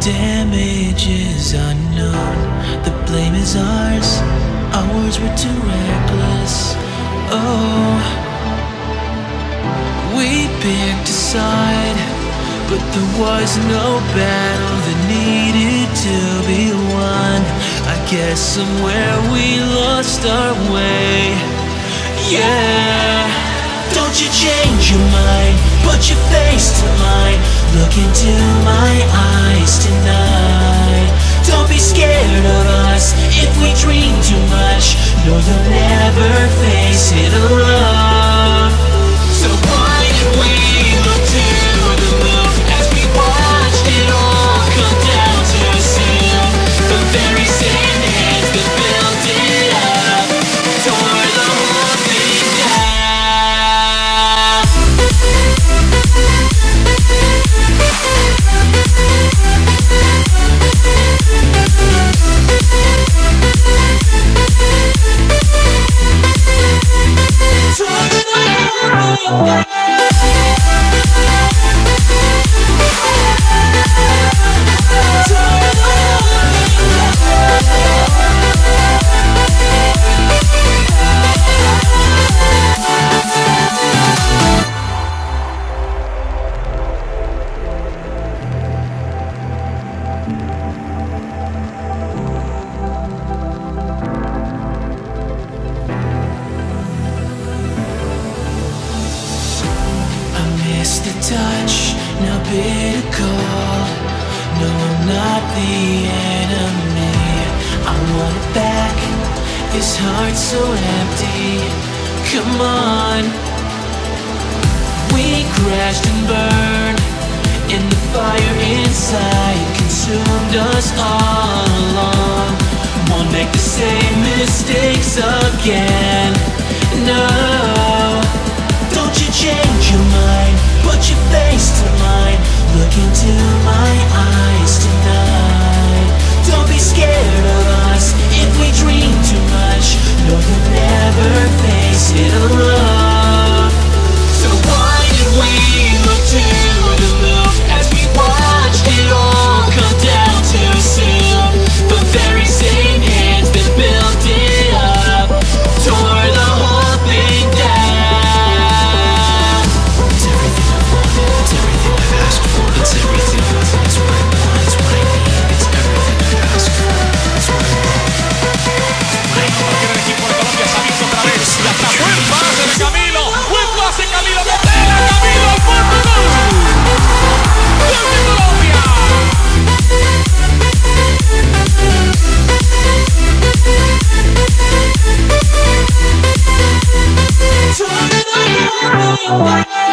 damage is unknown. The blame is ours. Our words were too reckless. Oh, we picked a side, but there was no battle that needed to be won. I guess somewhere we lost our way. Yeah. Don't you change your mind, put your face to mine. Look into my eyes tonight. Don't be scared of us if we dream too much. No, you'll never face it alone. So why did we look to the moon as we watched it all come down too soon? The very same hands that built it up tore the whole thing down. The touch, now bitter cold. No, I'm not the enemy. I want it back, this heart's so empty. Come on. We crashed and burned, and the fire inside consumed us all along. Won't make the same mistakes again. No, don't you change your mind, put your face to mine. Look into my eyes tonight. Don't be scared of us if we dream too much. No, you'll never face it alone. So why did we look to the moon as we watched it all come down too soon? The very same hands that built it up tore the whole thing down. It's everything I wanted, it's everything I've asked for. It's everything I want, it's what I want, it's what I need. It's everything I've asked for, it's what I want. El equipo de Colombia se ha visto otra vez. Y hasta buen pase de Camilo. Buen pase Camilo. Botella Camilo al cuarto gol. Gol de Colombia. Turn it on.